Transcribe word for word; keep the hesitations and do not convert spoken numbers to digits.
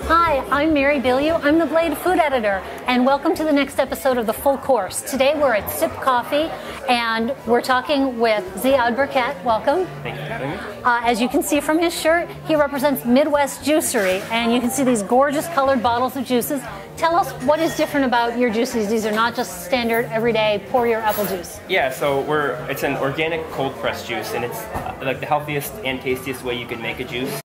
Hi, I'm Mary Bilyeu. I'm the Blade food editor, and welcome to the next episode of The Full Course. Today we're at Sip Coffee, and we're talking with Ziad Burkett. Welcome. Thank you for having me. Uh, as you can see from his shirt, he represents Midwest Juicery, and you can see these gorgeous colored bottles of juices. Tell us what is different about your juices. These are not just standard, everyday, pour your apple juice. Yeah, so we're it's an organic cold pressed juice, and it's uh, like the healthiest and tastiest way you can make a juice.